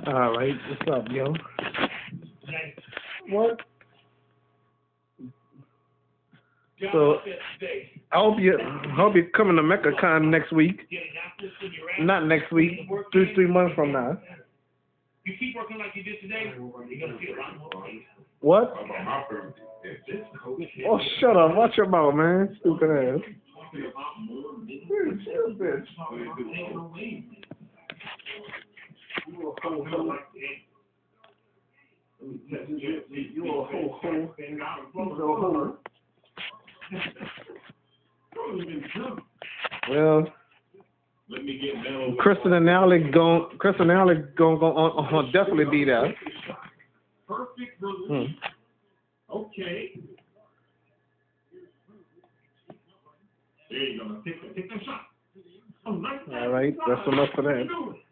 All right, what's up, yo? What? So I hope you coming to MeccaCon next week. Not next week, three months from now. You keep working like you did today, you're gonna see a lot more. What? Oh, shut up! Watch your mouth, man. Stupid ass. Chill, bitch. You a ho-ho. You a ho-ho. Well, Kristen and Alec gon' definitely be there. Perfect. Okay. There you go. Take that shot. All right, that's enough for that.